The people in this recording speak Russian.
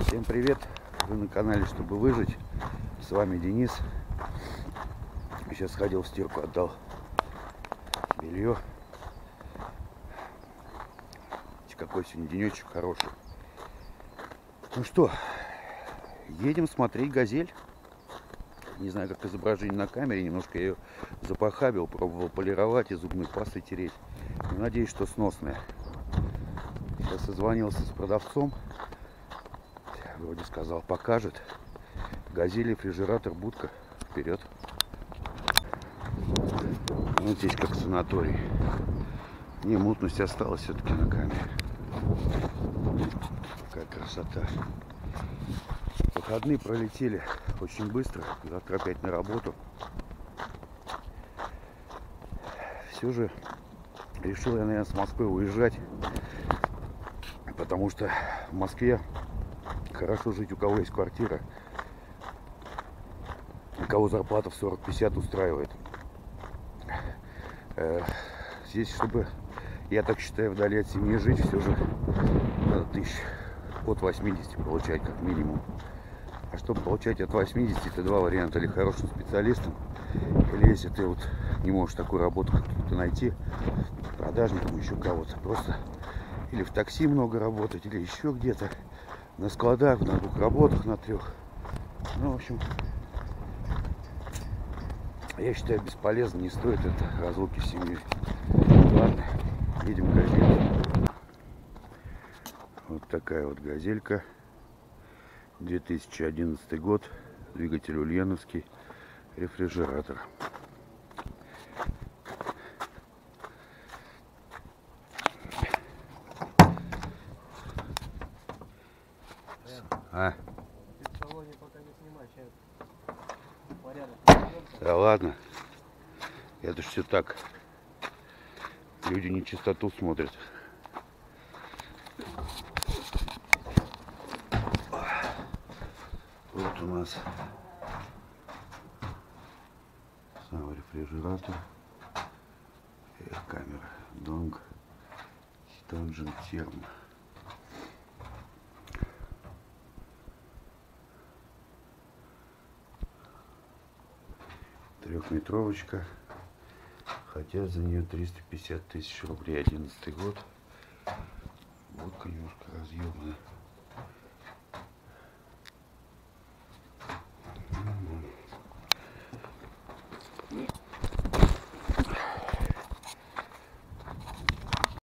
Всем привет! Вы на канале Чтобы Выжить. С вами Денис. Сейчас сходил в стирку, отдал белье. Какой сегодня денечек хороший. Ну что, едем смотреть газель. Не знаю, как изображение на камере. Немножко я ее запохабил, пробовал полировать и зубной пастой тереть. Но надеюсь, что сносная. Сейчас созвонился с продавцом. Вроде сказал, покажет. Газель, рефрижератор, будка. Вперед. Вот здесь как санаторий. Не, мутность осталась все-таки на камере. Какая красота. Выходные пролетели очень быстро. Завтра опять на работу. Все же решил я, наверное, с Москвы уезжать. Потому что в Москве хорошо жить, у кого есть квартира. У кого зарплата в 40-50 устраивает. Здесь, чтобы, я так считаю, вдали от семьи жить, все же надо от 80 получать как минимум. А чтобы получать от 80, это два варианта: или хорошим специалистом, или если ты вот не можешь такую работу как-то найти, продажником, еще кого-то, просто или в такси много работать, или еще где-то на складах, на 2 работах, на 3. Ну, в общем, я считаю, бесполезно, не стоит это разлуки с семьей. Ладно, едем в газель. Вот такая вот газелька. 2011 год. Двигатель ульяновский. Рефрижератор. Да ладно. Это ж все так. Люди не чистоту смотрят. Вот у нас сам рефрижератор. Камера. Донг. Станжен термо. Трехметровочка. Хотят за нее 350 000 рублей. 11 год. Будка немножко разъемная.